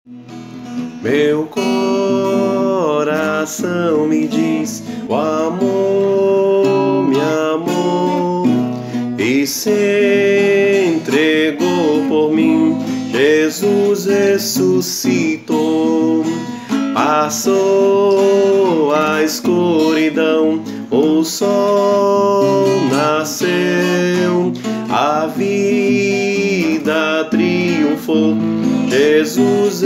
Meu coração me diz, o amor me amou e se entregou por mim. Jesus ressuscitou, passou a escuridão, o sol nasceu, a vida triunfou, Jesus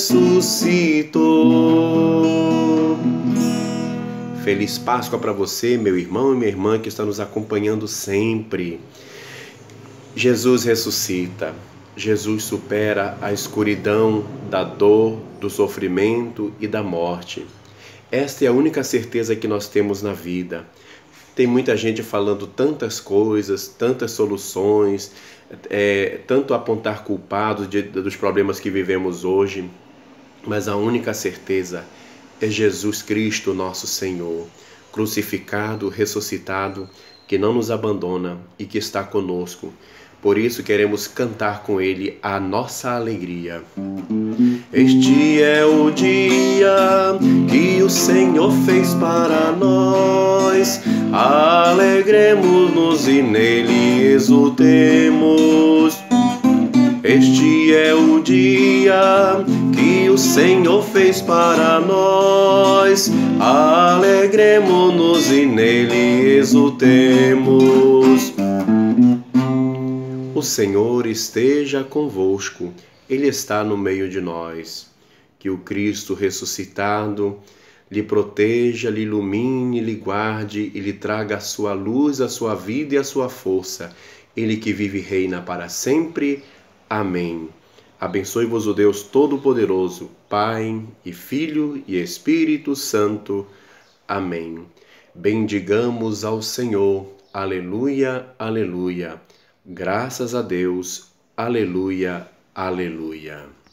ressuscitou. Feliz Páscoa para você, meu irmão e minha irmã que está nos acompanhando sempre. Jesus ressuscita. Jesus supera a escuridão da dor, do sofrimento e da morte. Esta é a única certeza que nós temos na vida. Tem muita gente falando tantas coisas, tantas soluções, tanto apontar culpados dos problemas que vivemos hoje, mas a única certeza é Jesus Cristo, nosso Senhor, crucificado, ressuscitado, que não nos abandona e que está conosco. Por isso queremos cantar com Ele a nossa alegria. Este é o dia que o Senhor fez para nós. Alegremos-nos e nele exultemos. Este é o dia que o Senhor fez para nós. Alegremos-nos e nele exultemos. O Senhor esteja convosco, Ele está no meio de nós. Que o Cristo ressuscitado lhe proteja, lhe ilumine, lhe guarde e lhe traga a sua luz, a sua vida e a sua força. Ele que vive e reina para sempre. Amém. Abençoe-vos o Deus Todo-Poderoso, Pai e Filho e Espírito Santo. Amém. Bendigamos ao Senhor. Aleluia, aleluia. Graças a Deus. Aleluia, aleluia.